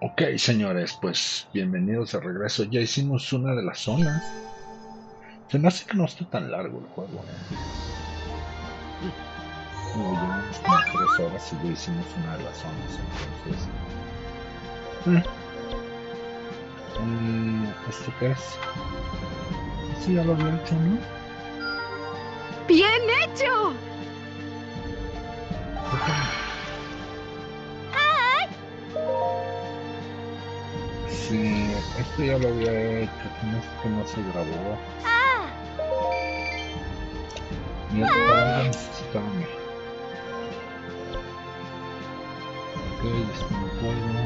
Ok, señores, pues bienvenidos de regreso. Ya hicimos una de las zonas. Se me hace que no está tan largo el juego, ¿eh? Digo, llevamos como 3 horas y ya hicimos una de las zonas, entonces. eh, ¿Esto qué es? Sí, ya lo había hecho, ¿no? ¡Bien hecho! Creo que sí, esto ya lo había hecho. No sé que no se grabó. Y para algo necesitaba mi. Ok, esto no puedo.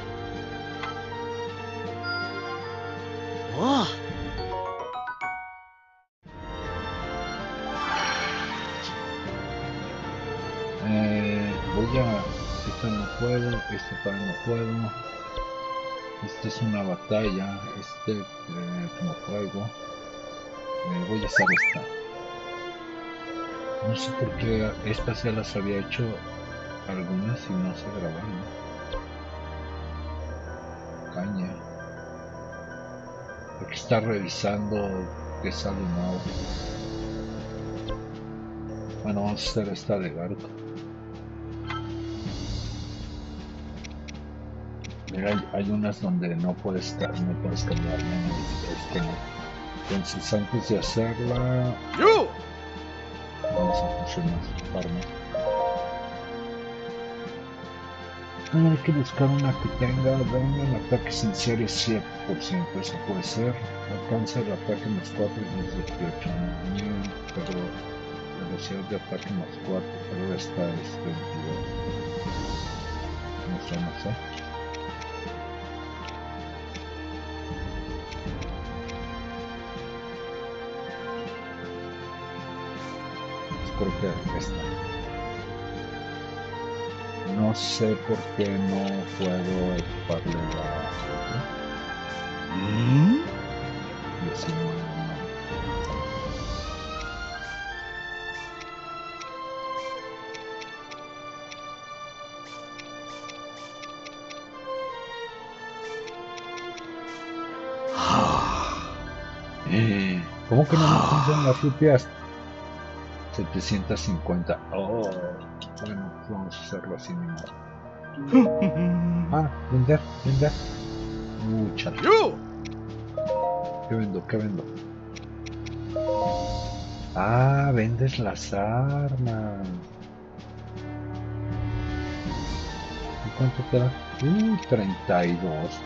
¡Oh! Voy a. Esta no puedo, esta todavía no puedo. Esta es una batalla, que no traigo. Voy a hacer esta. No sé por qué estas ya las había hecho algunas y no se grabaron. Caña. Porque está revisando que sale nuevo. Bueno, vamos a hacer esta de Gargo. Mira, hay unas donde no puedes, no puedes cambiar, no. Entonces antes de hacerla, ¡Yo! vamos a funcionar armas. Hay que buscar una que tenga daño en ataques en serie 7%, eso puede ser. Alcanza el ataque más 4 y es 18. Pero velocidad de ataque más 4, pero esta es 22. No sé. Pues creo que esta. No sé por qué no puedo equiparle la otra. 19, no. ¿Cómo que no me alcanzan las rupias? 750. Oh, bueno, pues vamos a hacerlo así mismo. Ah, vender. Chale. ¡Yo! ¿Qué vendo? Ah, vendes las armas. ¿Y cuánto te da? 32.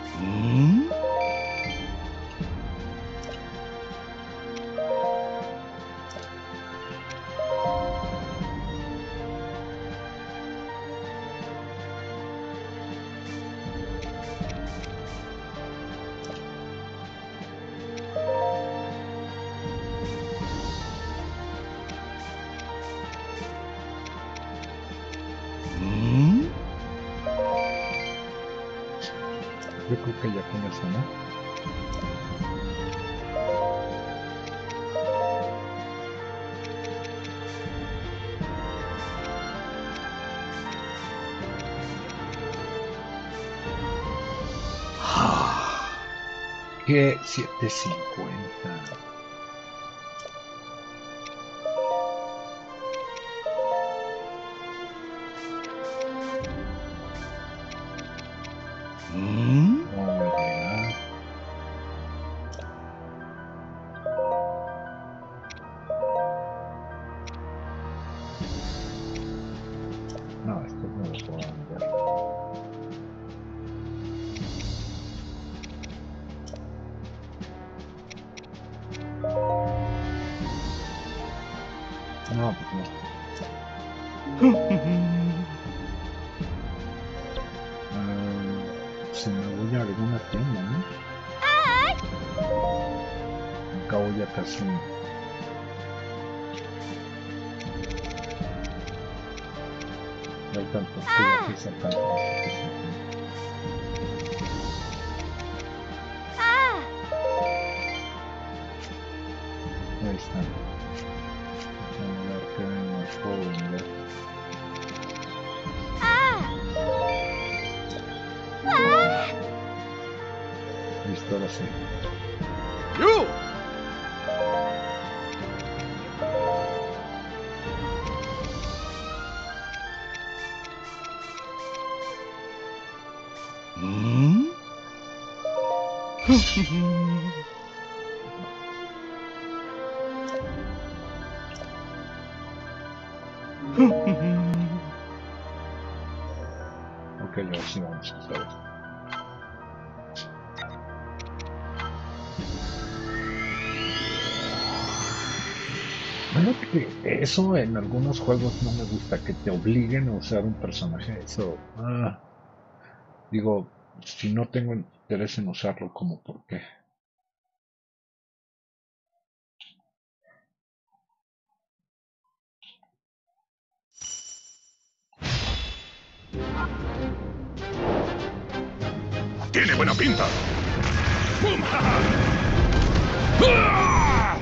Yo creo que ya con eso, ¿no? Que 750. No me da. No, esto no lo puedo vender. No, pues no. Si me voy a alguna tienda, ¿no? Acabo ya casi. No hay tantos que ya que sacan. Ahí están. Déjame ver qué más puedo vender. Listo, ahora sí. ¡Yo! Ok, ahora sí vamos a hacer esto. Bueno, que eso en algunos juegos no me gusta, que te obliguen a usar un personaje. Eso, digo, si no tengo interés en usarlo, ¿como por qué? Tiene buena pinta. ¡Bum! ¡Ah!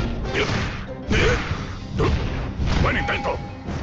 ¡Buen intento!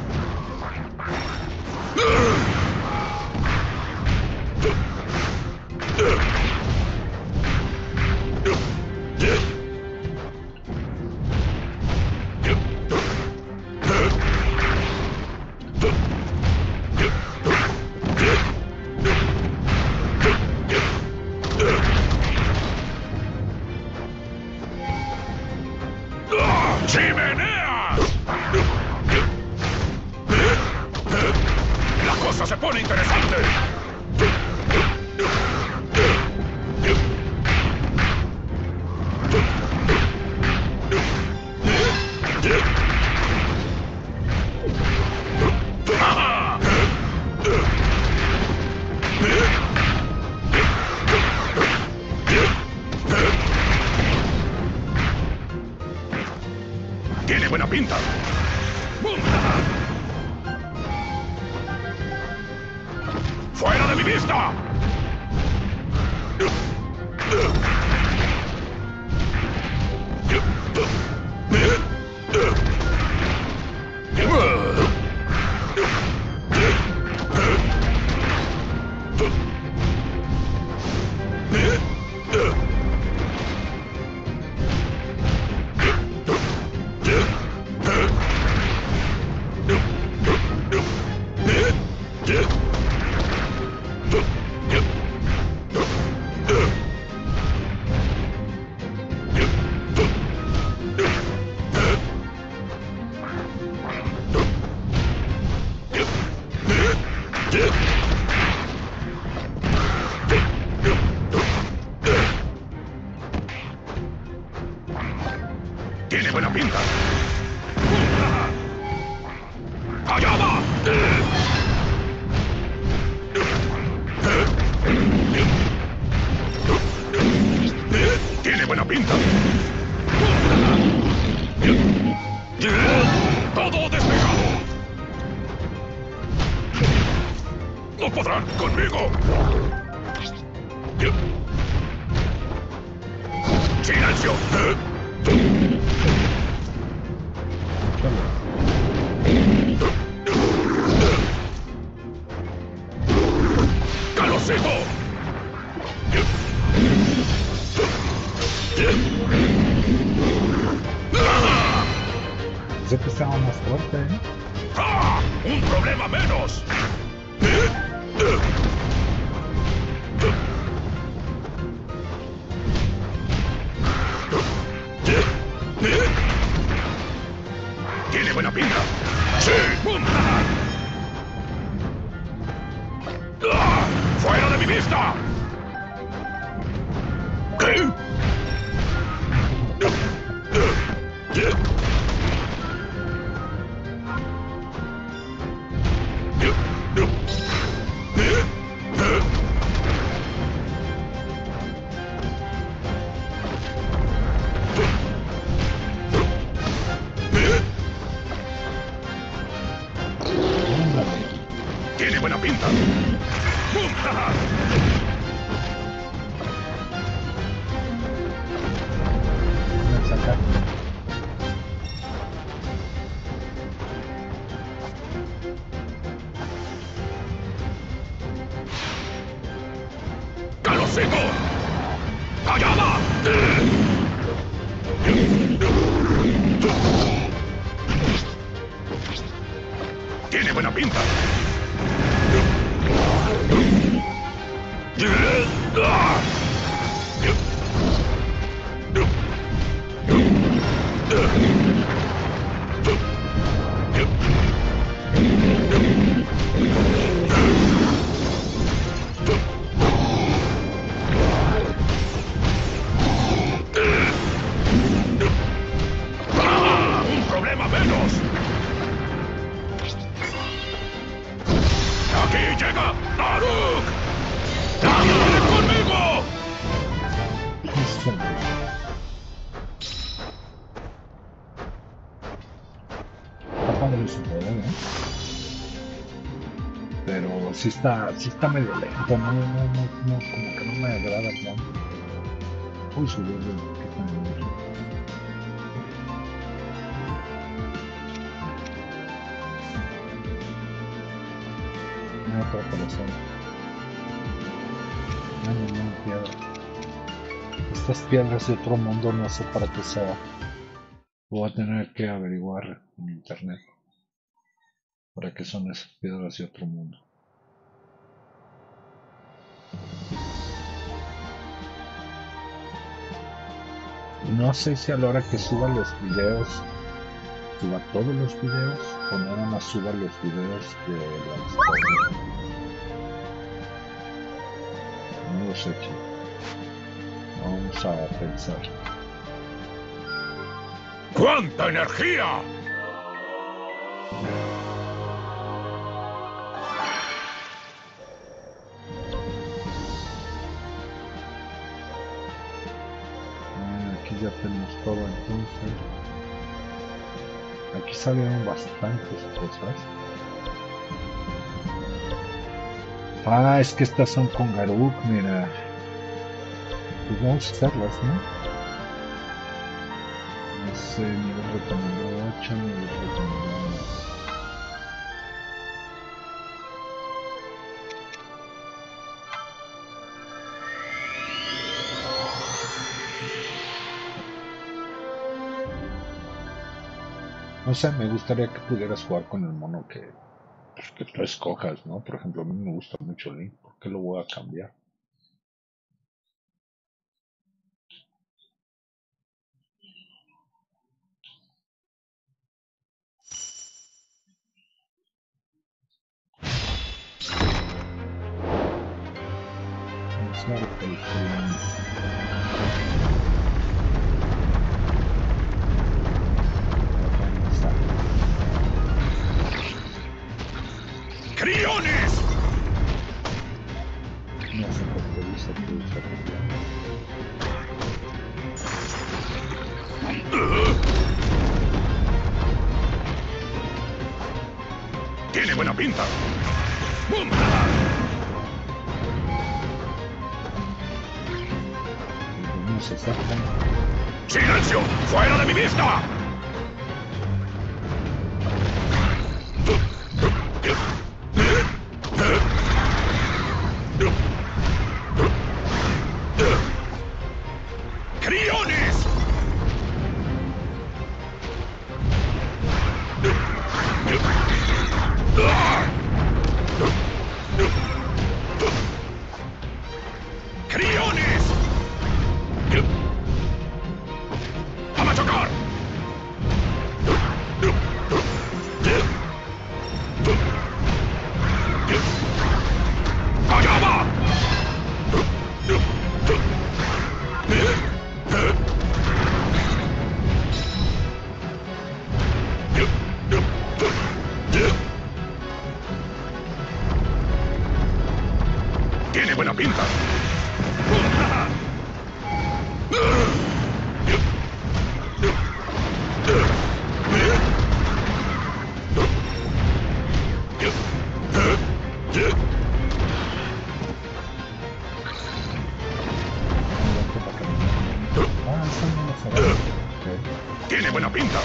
¡Chimenea! La cosa se pone interesante. Tiene buena pinta. ¡Fuera de mi vista! Tiene buena pinta. ¡Allá va! Tiene buena pinta. ¡Todo despejado! ¡No podrán conmigo! ¡Silencio! ¡Calocito! Pensé que estaba más fuerte, ¿eh? ¡Ah! ¡Un problema menos! Tiene buena pinta. ¡Sí! ¡Ah! ¡Fuera de mi vista! ¿Qué? Tiene buena pinta. Voy a sacar. ¡Calocito! ¡Allá va! Tiene buena pinta. ¡Un problema menos! ¡Aquí llega Daruk! ¡Dale conmigo! Está padre su poder, ¿eh? Pero sí está medio lento, no, como que no me agrada tanto. Uy, subió de que tan. Otra persona. No, piedra. Estas piedras de otro mundo no sé para qué sea. Voy a tener que averiguar en internet para qué son esas piedras de otro mundo. No sé si a la hora que suba los videos, suba todos los videos o nada más suba los videos de la historia. No lo sé, chicos. Vamos a pensar. ¡Cuánta energía! Aquí ya tenemos todo entonces. Aquí salieron bastantes cosas. Ah, es que estas son con Garuk, mira. Pues vamos a hacerlas, ¿no? No sé, nivel recomendado 8, nivel recomendado 9. No sé, me gustaría que pudieras jugar con el mono pues, que tú escojas, ¿no? Por ejemplo, a mí me gusta mucho Link, ¿por qué lo voy a cambiar? Vamos a ver el ¡Criones! no sé por qué dice que usa ¡Tiene buena pinta! no se sacan. ¡Silencio! ¡Fuera de mi vista! ¡Criones! ¡Criones! ¡A machacar! ¡Allá va! Tiene buena pinta. Ah, eso no lo sabía. Tiene buena pinta.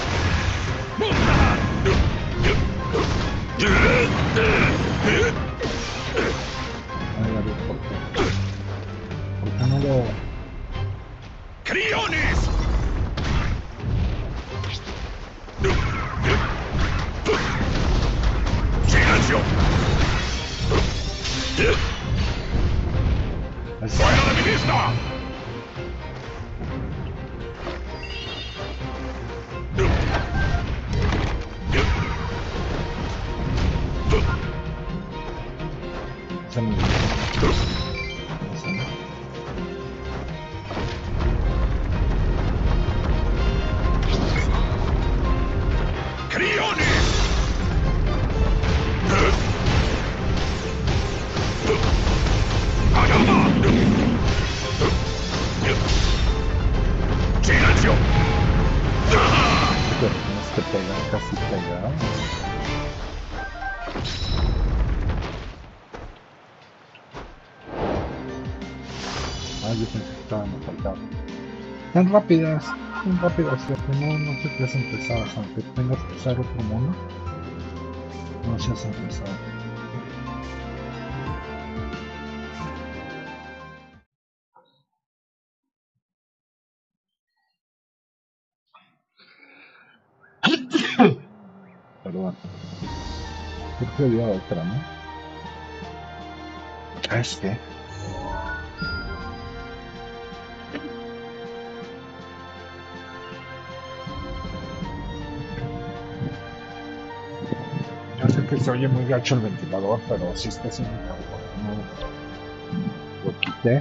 Ay, a ver, ¿por qué? ¿Por qué no lo ¡Crionis! ¡Silencio! ¡Fuera de mi vista! ¡Crionis! ¡Allá va! ¡Silencio! Tienes que pegar, casi pegar. Ah, yo pensé que estaban faltados. Tan rápidas, ¿cierto? No te hacen pesadas, aunque tengas que usar otro mono, no se hacen pesadas. Perdón. Creo que había otra, ¿no? ¿Sabes qué? Yo sé que se oye muy gacho el ventilador, pero sí está haciendo calor. No lo quité.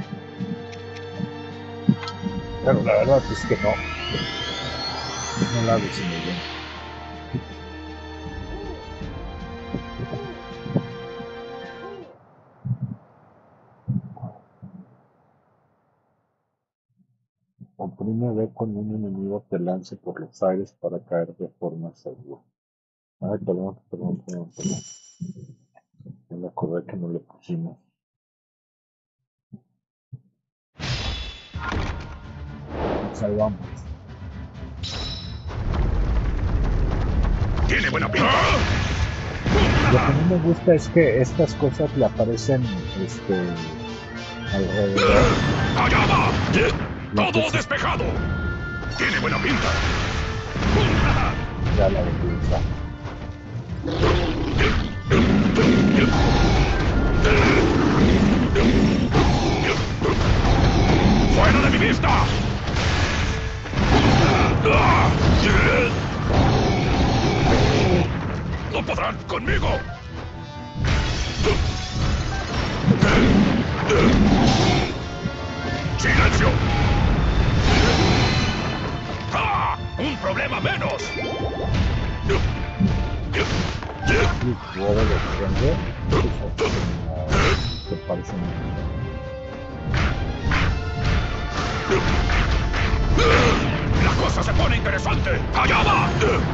Pero la verdad es que no la hice muy bien. Oprime B cuando un enemigo te lance por los aires para caer de forma segura. Ay, perdón. Me acordé que no le pusimos. Nos salvamos. ¡Tiene buena pinta! Lo que no me gusta es que estas cosas le aparecen alrededor. ¡Allá va! ¡Todo despejado! ¡Tiene buena pinta! Ya la utiliza. ¡Fuera de mi vista! ¡No podrán conmigo! ¡Silencio! ¡Ah! ¡Un problema menos! Y luego de prende, te parece muy ¡La cosa se pone interesante! ¡Allá va!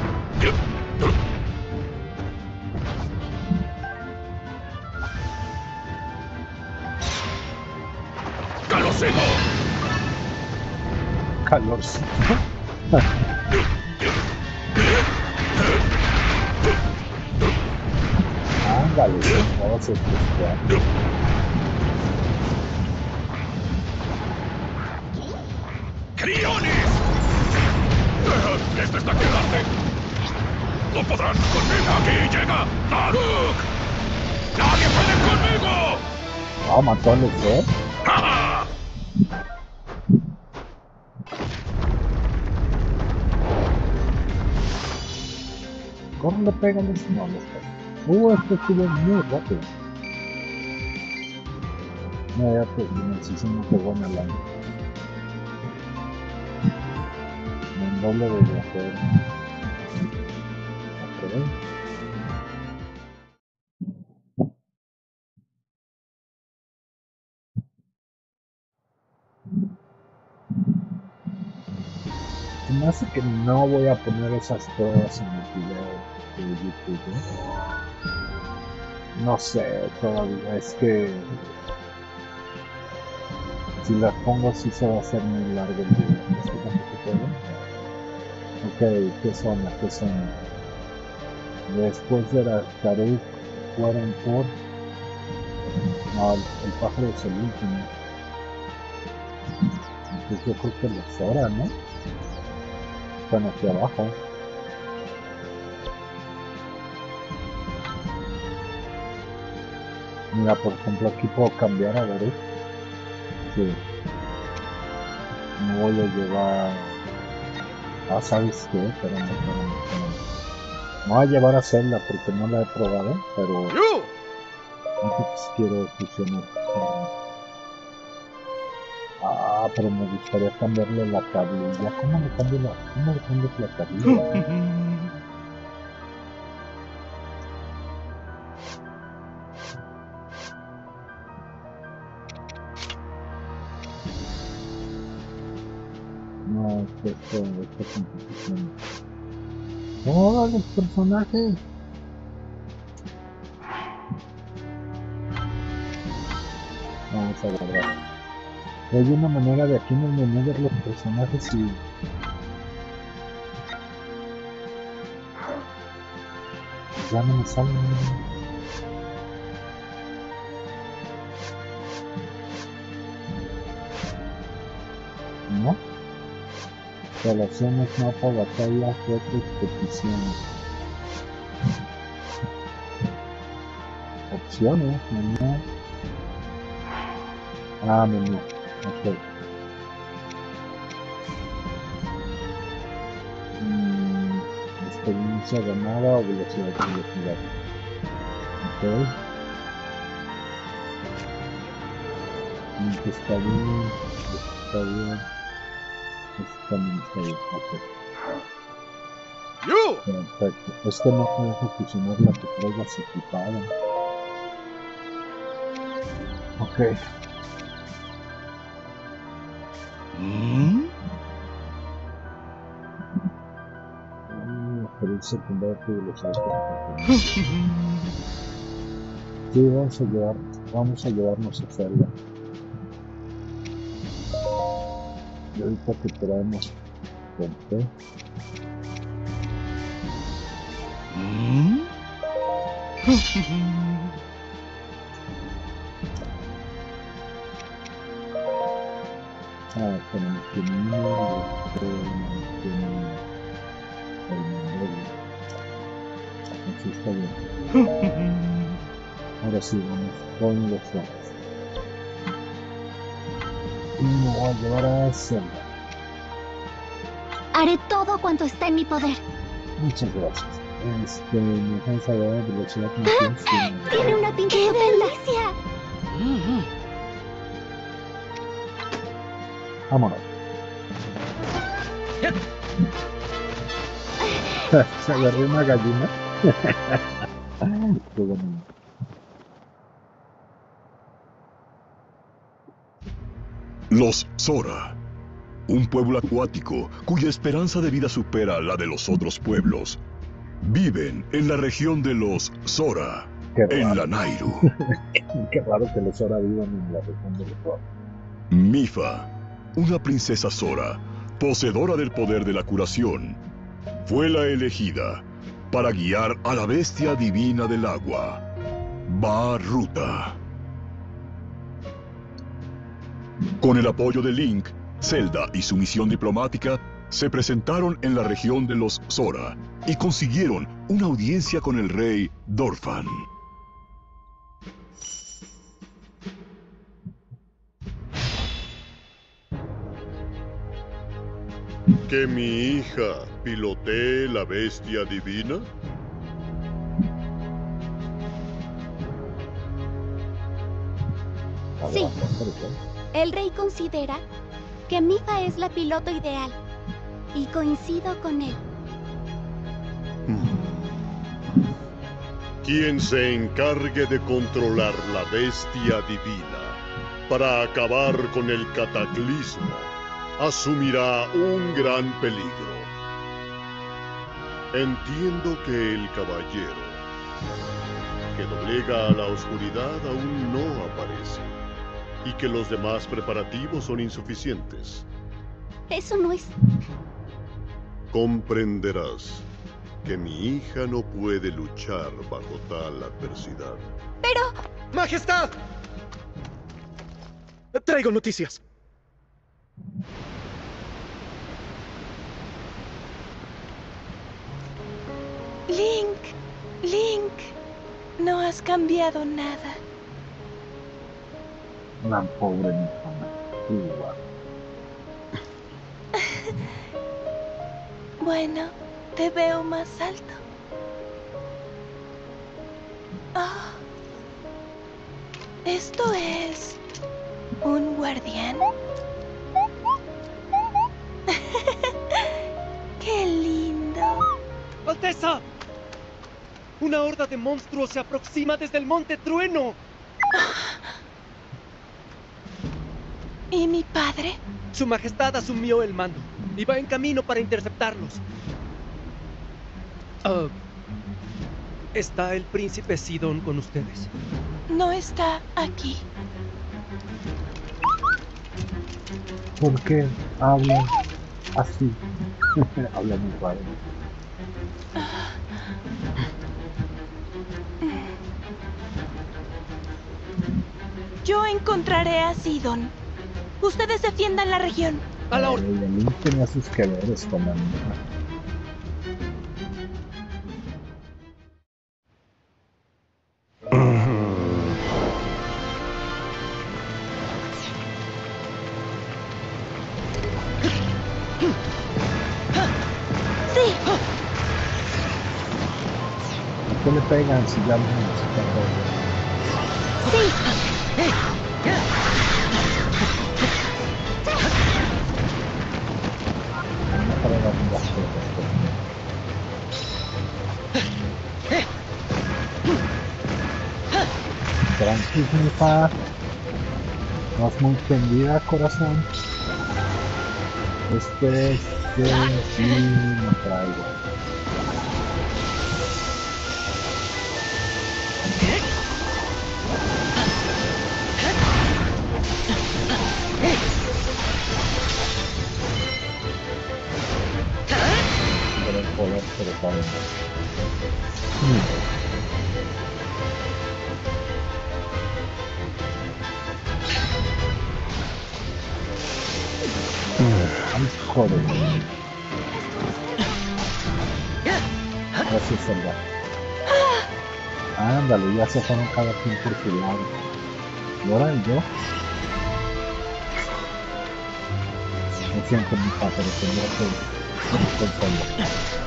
¡Calorcito! calorcito. Ándale, no se frustra. ¡Crionis! ¡Este está quedarte! ¡No podrán conmigo! ¡Aquí llega Daruk! ¡Nadie puede conmigo! Ah, mató al Lexer. ¡Ja, ja! Córrele, pégale, si no les pega. Esto estuvo muy rápido. No, ya pues, si se me pegó en el año. En doble de viajero. Ok. Se me hace que no voy a poner esas pruebas en el video de YouTube, ¿eh? No sé, todavía es que si las pongo sí se va a hacer muy largo el video. ¿Es que tampoco puedo? Ok, ¿qué zona? Después de la Daruk fueron por... No, el pájaro es el último. Ok. pues yo creo que los Zora, ¿no? Están aquí abajo. Mira, por ejemplo, aquí puedo cambiar a ver. Sí. Me voy a llevar... Ah, ¿sabes qué? Espérame. Me voy a llevar a Zelda porque no la he probado, pero... Antes quiero fusionar. Ah, pero me gustaría cambiarle la tablilla. ¿Cómo le cambio la tablilla? No, esta competición. ¡Oh, los personajes! Vamos a guardar. Hay una manera de aquí en el menú ver los personajes y... Ya no me salen. ¿No? Relaciones, mapa, batalla, fotos, peticiones. Opciones, menú. Ah, menú. Ok. Experiencia ganada o velocidad de velocidad. Ok. Está bien. Está bien. Esto también está bien. Ok. Perfecto. Es que no puedes fusionar la que traigas equipada. Ok. Experiencia secundaria de velocidad. Sí, vamos a llevarnos a Zelda. Y ahorita que traemos gente. Ah, tenemos que así está bien. Ahora sí, vamos con los ojos. Y me voy a llevar a Zelda. Haré todo cuanto está en mi poder. Muchas gracias. Mi defensa de velocidad no ¡Tiene una pinta de delicia! Vámonos. Se agarró una gallina. Qué bonito. Los Zora, un pueblo acuático cuya esperanza de vida supera la de los otros pueblos, viven en la región de los Zora, en la Nayru. Qué raro que los Zora vivan en la región de los Zora. Mipha, una princesa Zora, poseedora del poder de la curación, fue la elegida para guiar a la bestia divina del agua, Vah-Ruta. Con el apoyo de Link, Zelda y su misión diplomática, se presentaron en la región de los Zora y consiguieron una audiencia con el rey Dorphan. ¿Que mi hija pilotee la bestia divina? Sí. El rey considera que Mipha es la piloto ideal. Y coincido con él. Quien se encargue de controlar la bestia divina para acabar con el cataclismo asumirá un gran peligro. Entiendo que el caballero que doblega a la oscuridad aún no aparece y que los demás preparativos son insuficientes. Eso no es... Comprenderás que mi hija no puede luchar bajo tal adversidad. Pero... ¡Majestad! Traigo noticias. Link, no has cambiado nada. La pobre Nihana. Bueno, te veo más alto. Oh, ¿esto es un guardián? ¡Qué lindo! ¡Alteza! ¡Una horda de monstruos se aproxima desde el Monte Trueno! ¿Y mi padre? Su Majestad asumió el mando y va en camino para interceptarlos. ¿Está el príncipe Sidon con ustedes? No está aquí. ¿Por qué hablan así? Habla muy raro. Yo encontraré a Sidon. Ustedes defiendan la región. A la orden. El Link tenía sus que veres con la niña. Sí. ¿Por qué le pegan si ya no necesitan todo? No para dar las cosas, Tranquila, no es muy tendida, corazón. Sí, me traigo. Por el poder, pero también. Ay, joder. Gracias, Zelda. Ándale, ya se fueron cada quien por su lado. ¿Y ahora yo? Me siento muy pero tendría que Zelda.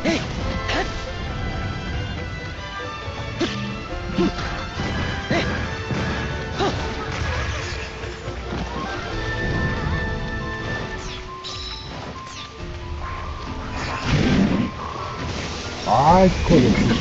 Ay, joder.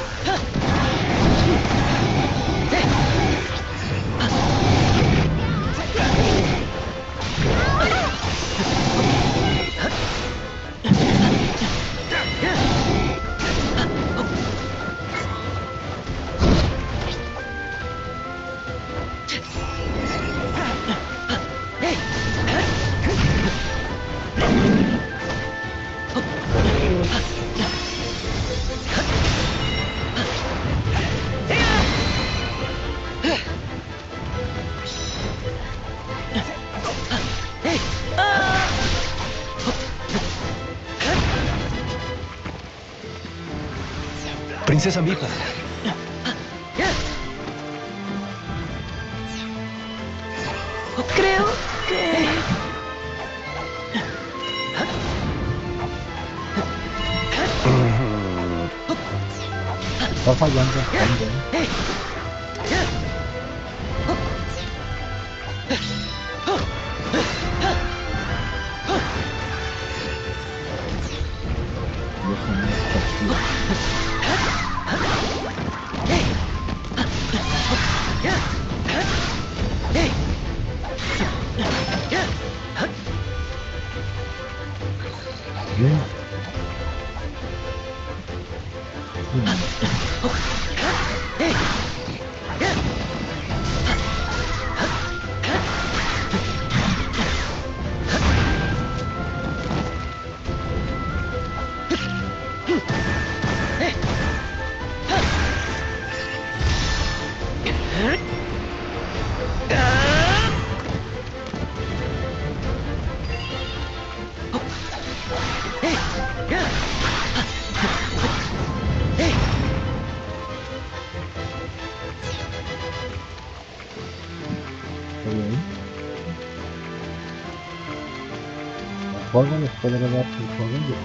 Princesa Mipha. Creo que... Está fallando también. ¡Ah! fuego les podrá dar el fuego.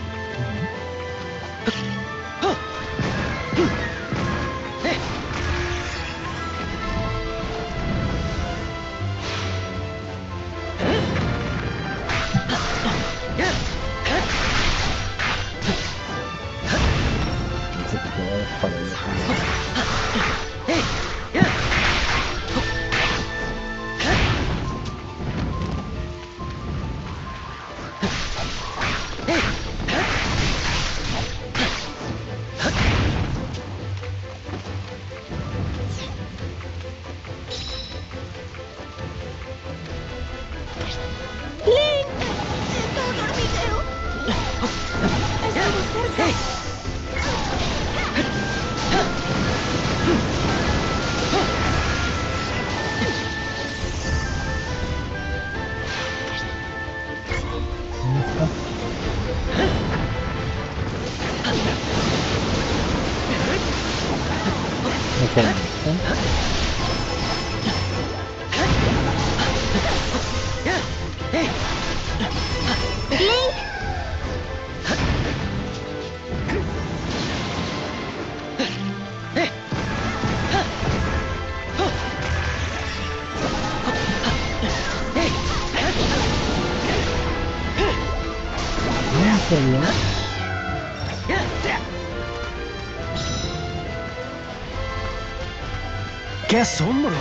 ¡Qué asombro!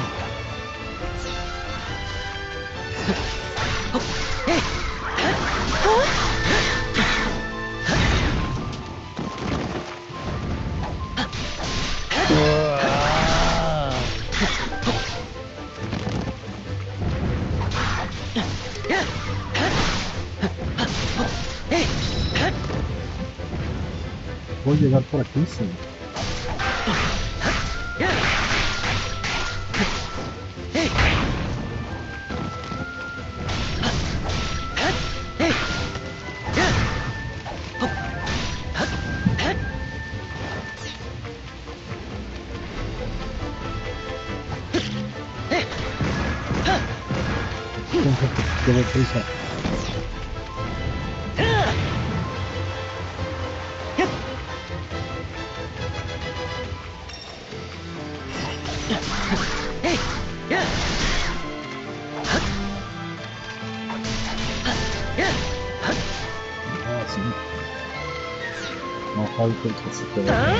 Voy a llegar por aquí, sí. Tengo prisa. Sí. No falta el que se queda.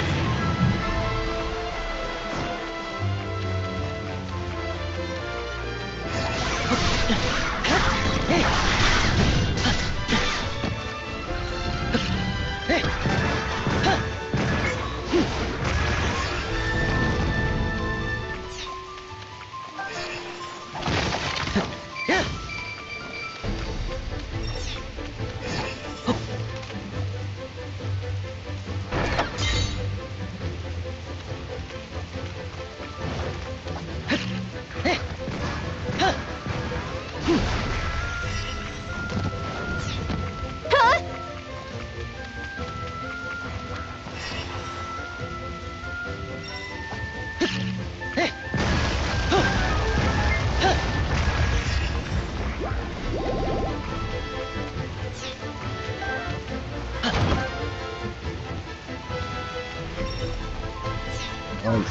Ay,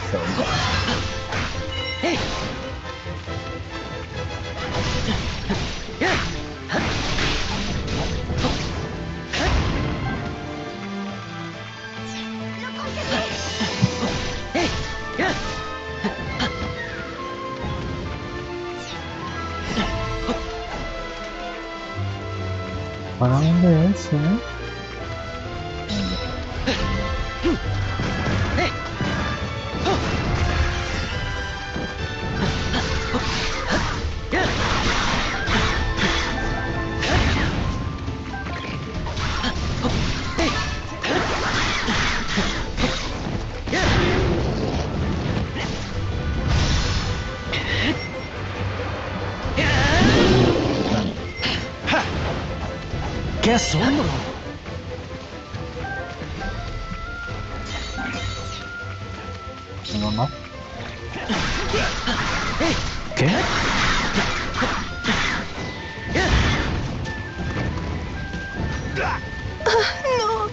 ¿para dónde es, eh? ¡Qué asombro! No, no. ¿Qué? No.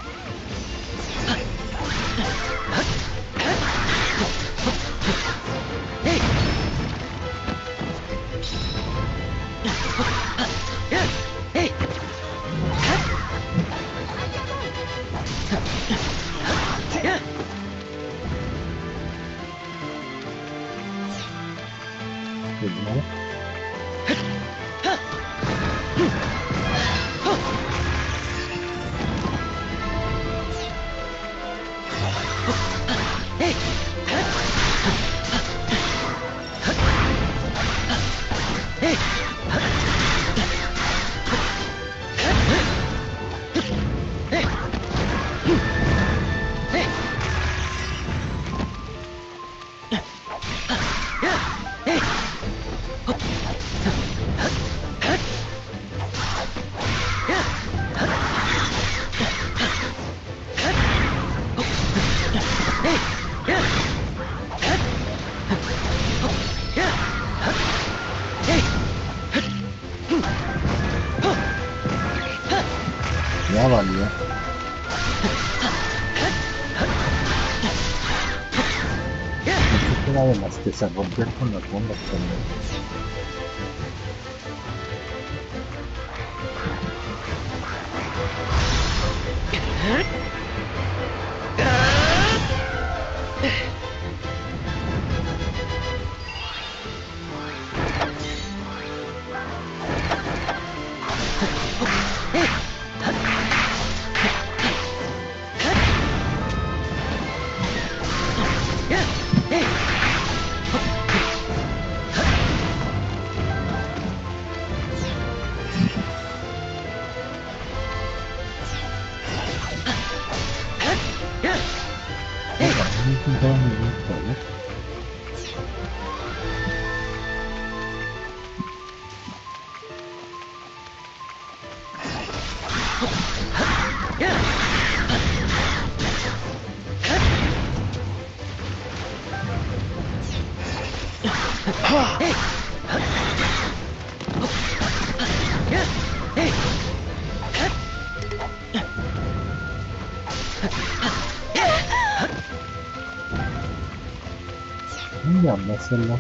Pues no. Ya valió. Esto era de las que se rompían con las bombas también. Llámaselo.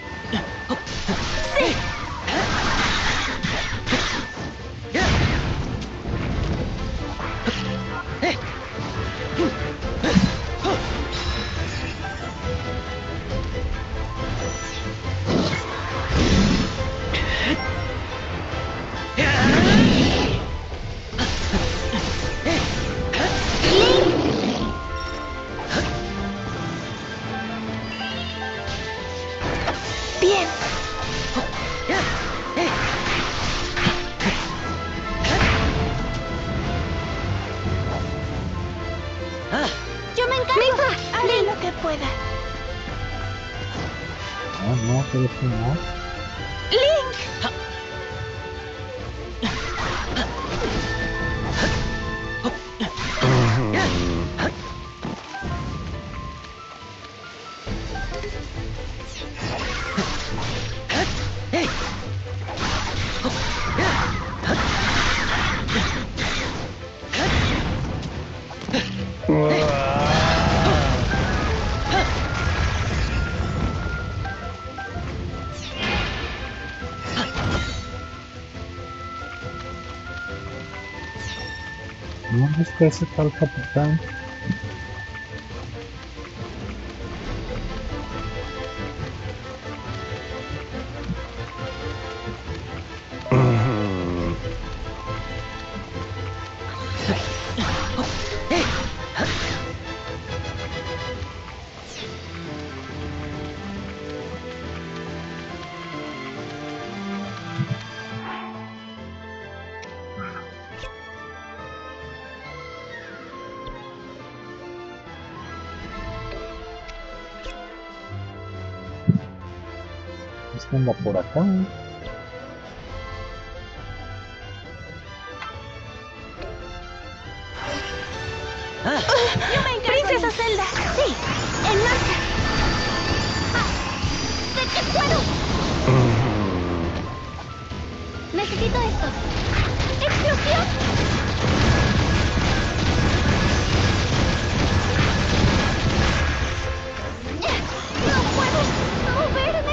Bien. ¡Yo me encargo! Mifa, haré lo que pueda. Ah, no, pero es que no. Link. ¿Dónde está ese tal capitán? Este anda por acá. ¡Yo me encargo! ¡Princesa Zelda! ¡Sí! ¡En marcha! ¡Ah! ¡Sé que puedo! Necesito esto. ¡Explosión!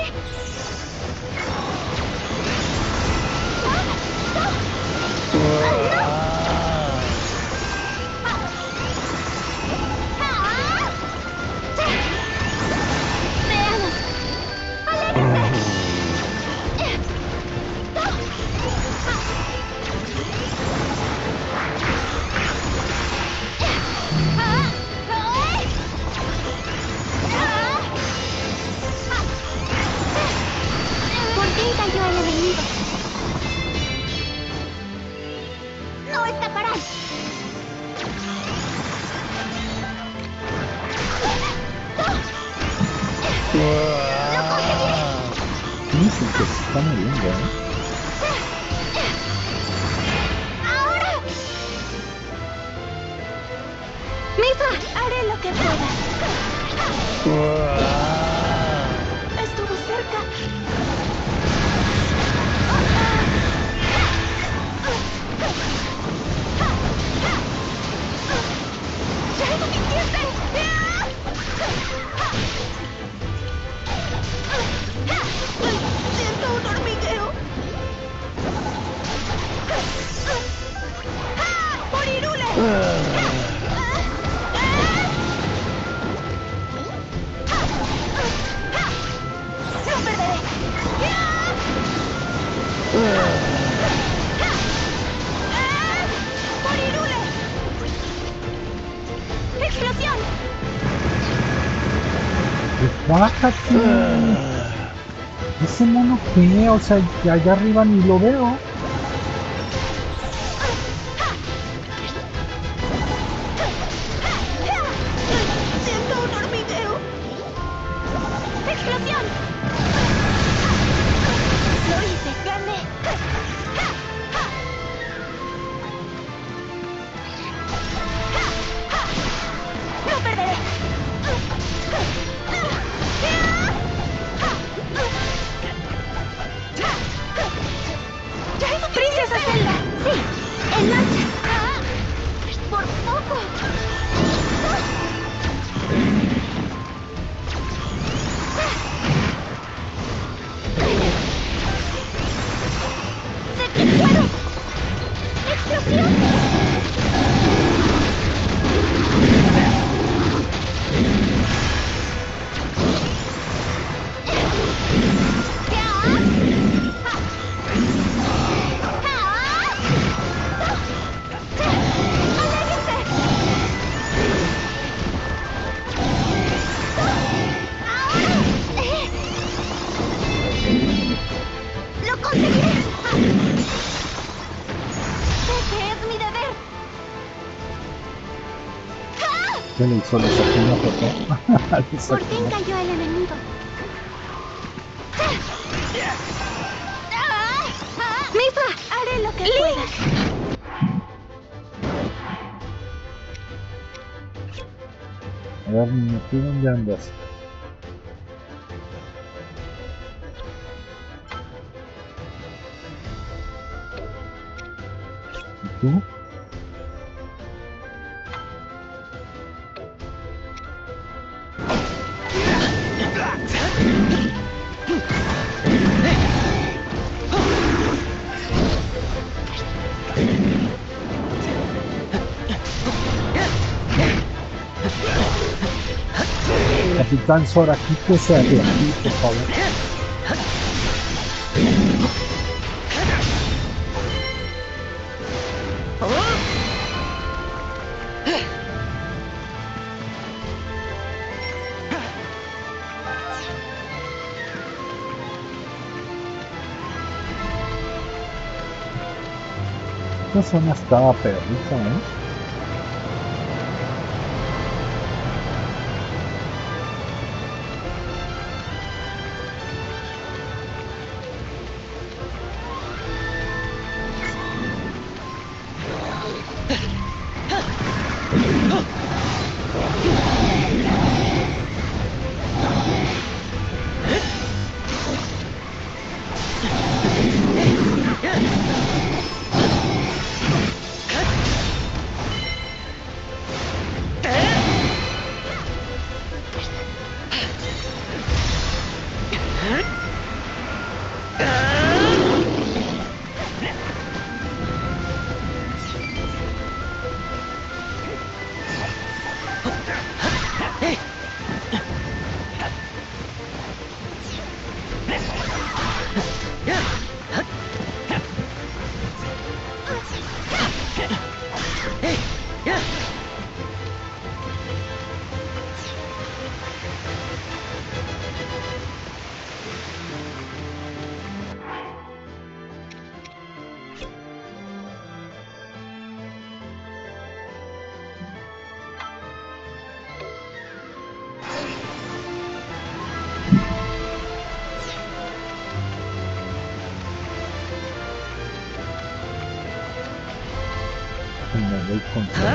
¿Por qué cayó el enemigo? ¡No escaparán! Dicen que se está muriendo, ¿eh? ¡Ahora! ¡Mifa! Haré lo que pueda. Estuvo cerca. ¡Ya es suficiente! Siento un hormigueo. ¡Porirule! ¡No perderé! ¡Porirule! ¡Explosión! ¡Bájate! ¿Ese mono qué? O sea, allá arriba ni lo veo. Siento un hormigueo. ¡Explosión! Lo hice, gané. ¡No perderé! ¡Ya es ¡Princesa Zelda! ¡Sí! ¡En marcha! ¡Por poco! ¡Sé que puedo! ¡Explosión! ¡Lo conseguiré! Sé que es mi deber. ¿Qué le hizo? ¿Le sacó una foto? Le ¿Por sacó fin una- cayó el enemigo? ¡Mifa! Haré lo que pueda. A ver, niño, ¿tú dónde andas? ¿Y tú? Capitán Sora, quítese de aquí, por favor. Esta zona estaba perrita, ¿eh? Me doy contra.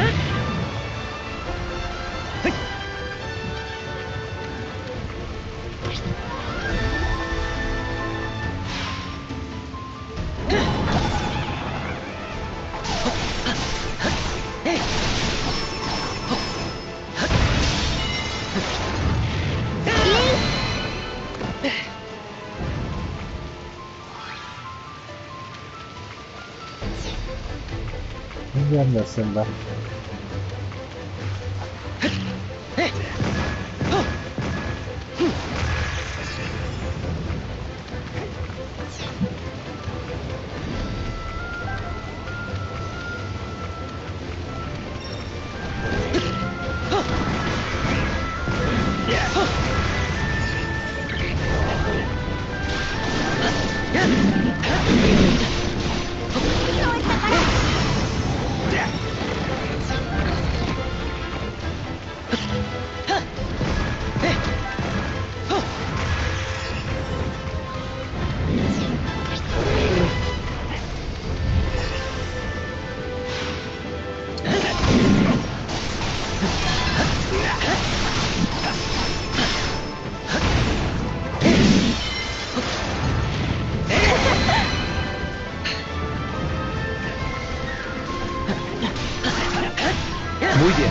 ¿Dónde anda Zelda? Muy bien.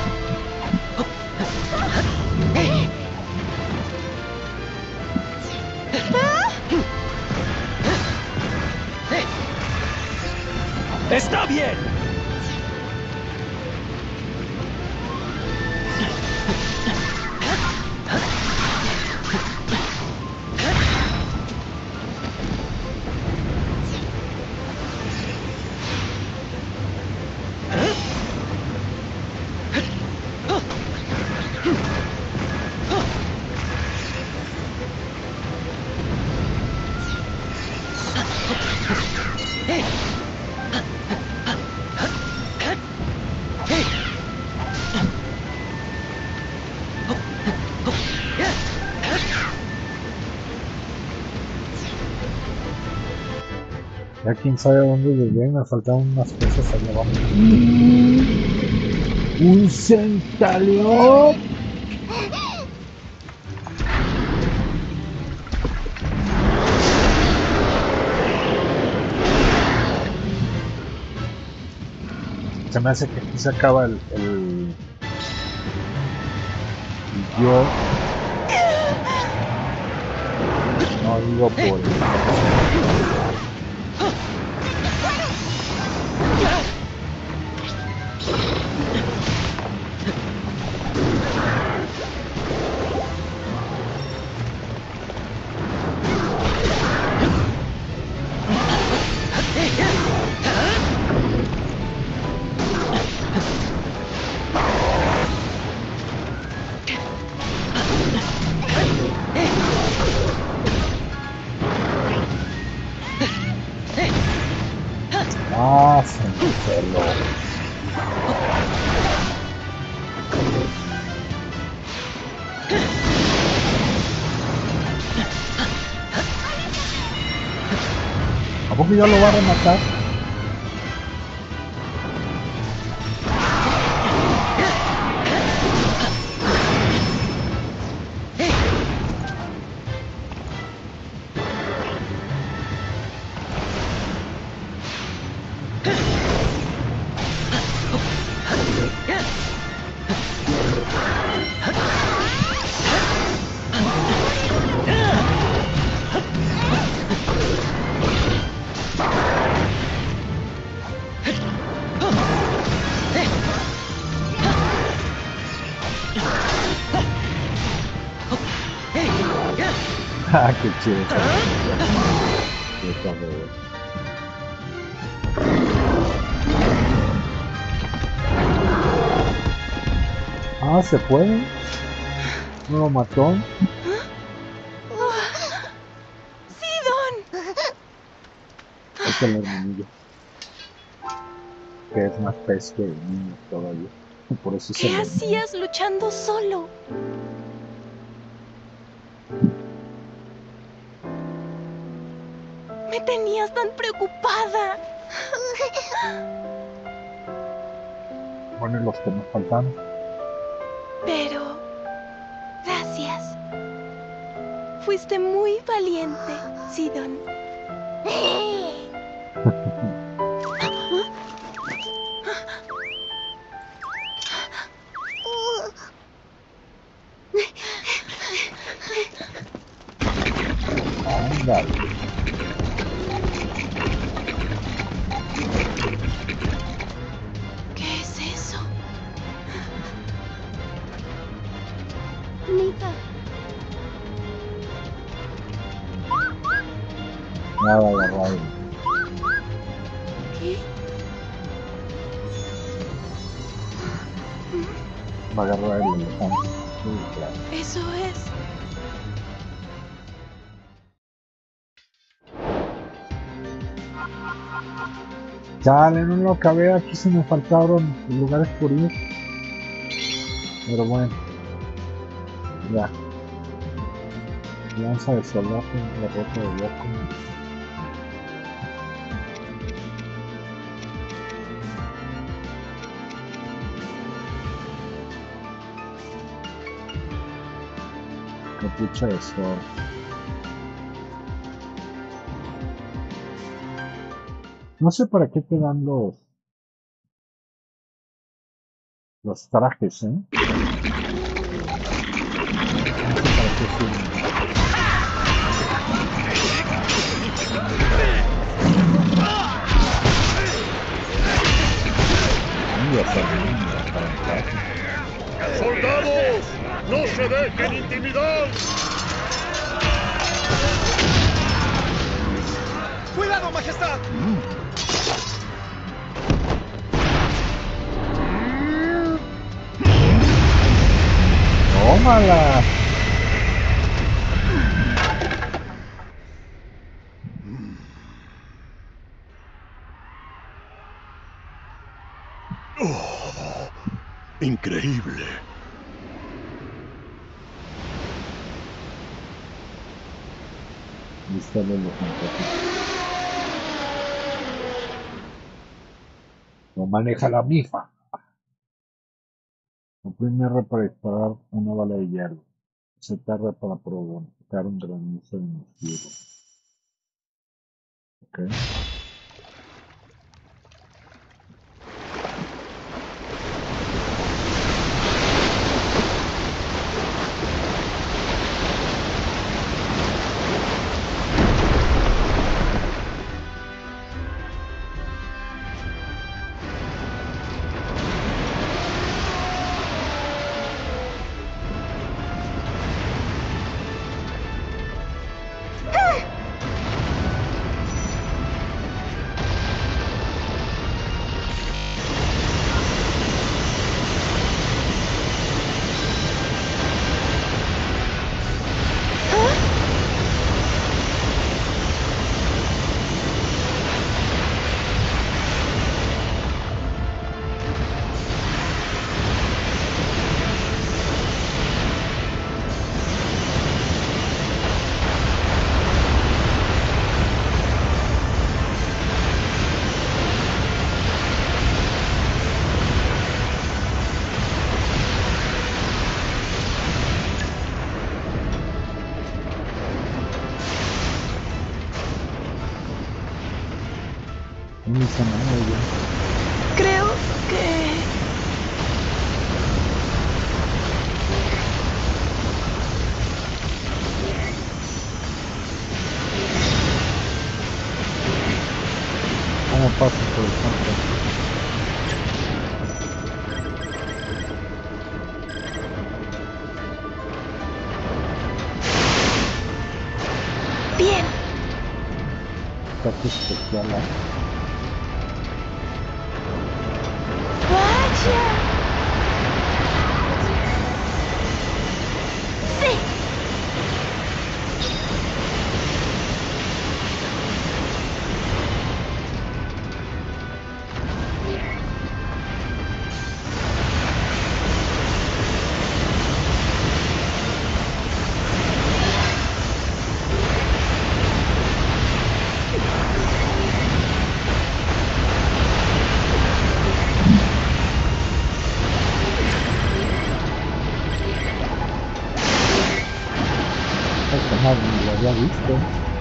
¡Está bien! Ya quién sabe a dónde llegué, me faltaban unas cosas allá abajo. ¡Un centaleón! Se me hace que aquí se acaba el yo. No digo por el... Ah, se me peló. ¿A poco ya lo va a rematar? Ah, qué chido. Qué cabrón. Ah, se puede. No lo mató. ¡Sidon! Es el hermanillo. Que es más pez que el niño todavía. Por eso es el ¿Qué hermanillo. hacías luchando solo? Me tenías tan preocupada. Bueno, y los que me faltan. Pero... gracias. Fuiste muy valiente, Sidon. Ándale. ¿Qué es eso? Nifa, Nada de agarrar. ¿Qué? Va a agarrar el elefante. Sí, claro. Eso es. Chale, no lo acabé. Aquí se me faltaron lugares por ir. Pero bueno. Ya. Lanza de soldazo, derrota de loco. Capucha de sol. No sé para qué te dan los trajes, ¿eh? No sé para qué sirven. Ay, hasta el para entrar. ¡Soldados! ¡No se dejen intimidar! ¡Cuidado, majestad! ¡Tómala! ¡Oh! Increíble. Listo, los lo maneja la mifa. Oprime R para disparar una bala de hierro. ZR para provocar un granizo de mosquito. Ok. No hice nada ya. Creo que... ¿Cómo paso por el campo? Bien. Ataque especial, ¿eh? ¡Vaya! ¡Sí! poquito.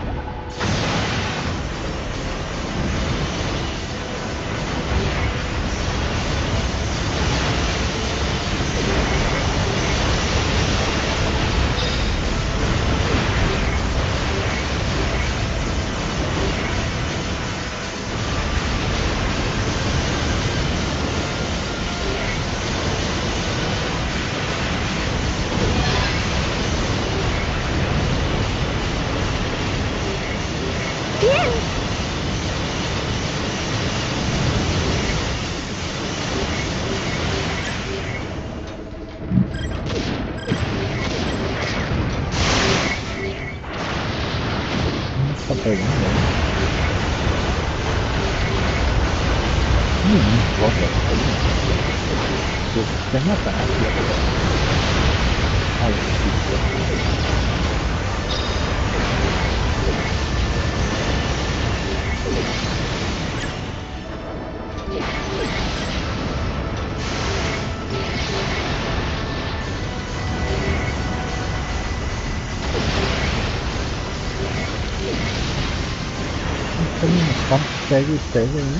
Pegue, né?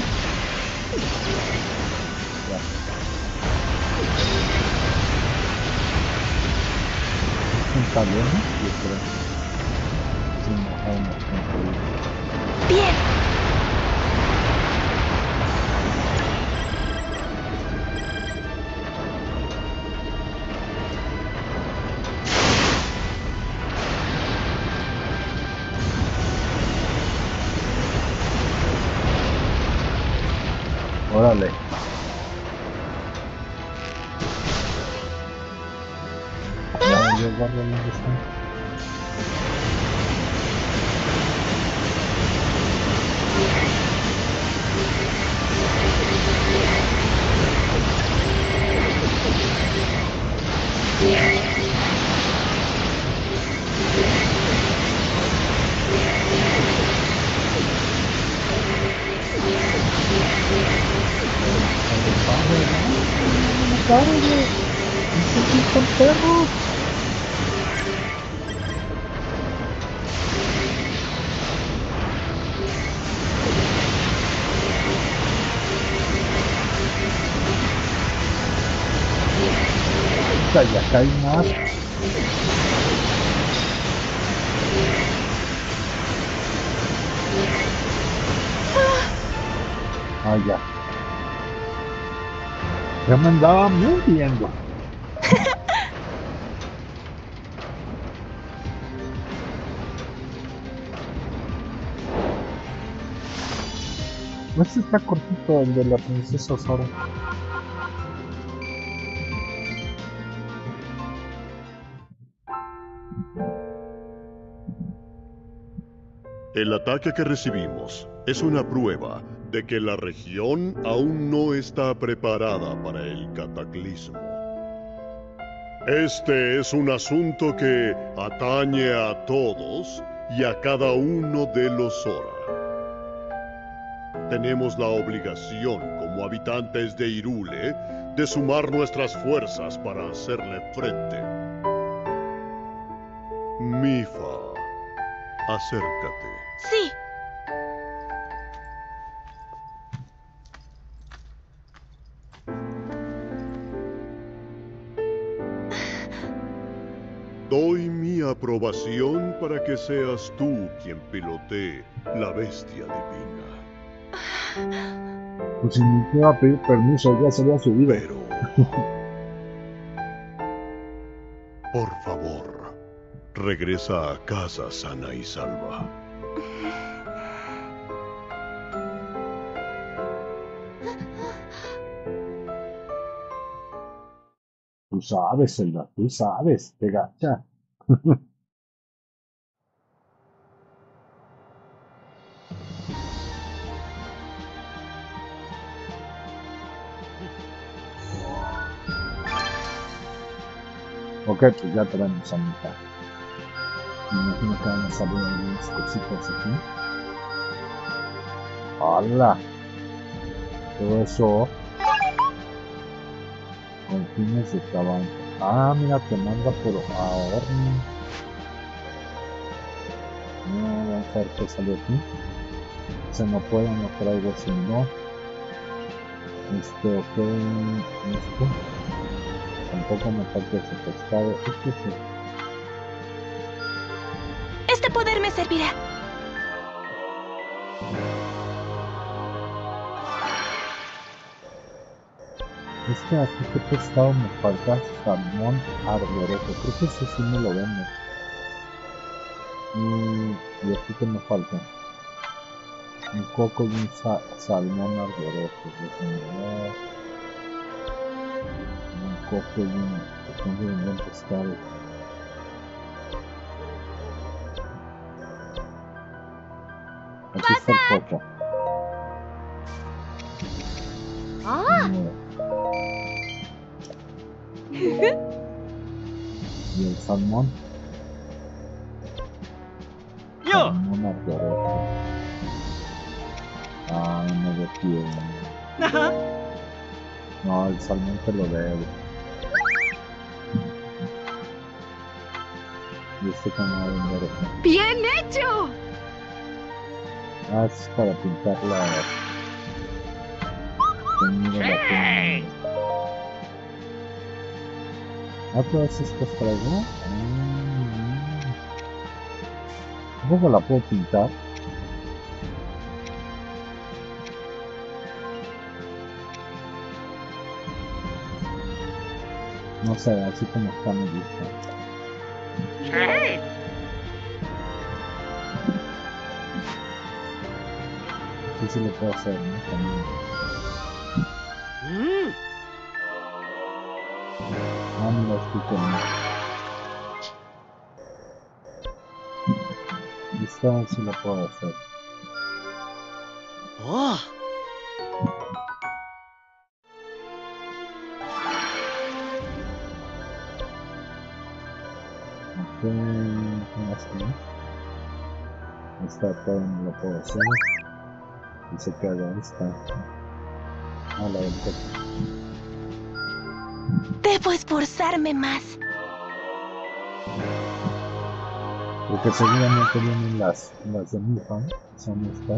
Está bien, yo creo. Sin mojarnos con Bien. Órale. Ya guardo dónde están. Son perros. Ya cae más. Ah, ya. Ya me andaba muriendo. Este está cortito, el de la princesa Sora. El ataque que recibimos es una prueba de que la región aún no está preparada para el cataclismo. Este es un asunto que atañe a todos y a cada uno de los Zora. Tenemos la obligación, como habitantes de Hyrule, de sumar nuestras fuerzas para hacerle frente. Mipha, acércate. Sí. Doy mi aprobación para que seas tú quien pilotee la bestia divina. Pues si me iba a pedir permiso, ya se había subido. Pero... por favor, regresa a casa sana y salva. Tú sabes, Zelda, tú sabes, te gacha. Ok, pues ya tenemos a mitad. Me imagino que van a salir algunas cositas aquí. ¡Hala! Todo eso con fines de trabajo. Ah, mira, te manda por ahorro. vamos a ver qué salió aquí. Se no puedo, no traigo si no. Ok, tampoco me falta ese pescado. Sí. Este poder me servirá. Aquí que pescado me falta, salmón arboreto. Creo que ese sí me lo vendo. Y aquí que me falta. Un coco y un salmón arboreto. Un coco y un buen pescado. Aquí está el coco. Y el salmón. Salmón arboreto. No lo quiero. No, el salmón te lo debo. Y que me va a vender eso. ¡Bien hecho! Es para pintar la comida. Todas estas traigo. ¿Cómo la puedo pintar? No sé, así como está me gusta. Sí lo puedo hacer, ¿no? También. No lo explico, ¿no? Esto sí lo puedo hacer. Esta todo no lo puedo hacer. Y se queda esta. La del coco. Debo esforzarme más. Porque seguramente vienen las de Mifa, son estas.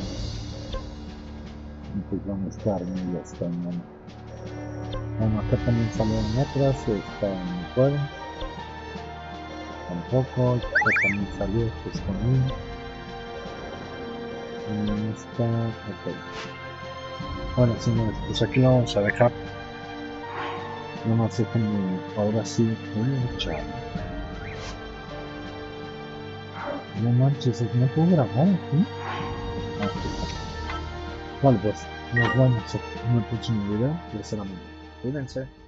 Y pues van a estar muy hasta mañana. Bueno, acá también salieron otras, esta no puedo. Tampoco, esta también salió, pues conmigo. Y esta, ok. Bueno, señores, pues aquí lo vamos a dejar. No sé cómo, ahora sí, chao. No manches, no puedo grabar aquí. Vale, pues nos vemos en el próximo video. Les será muy bien. Cuídense.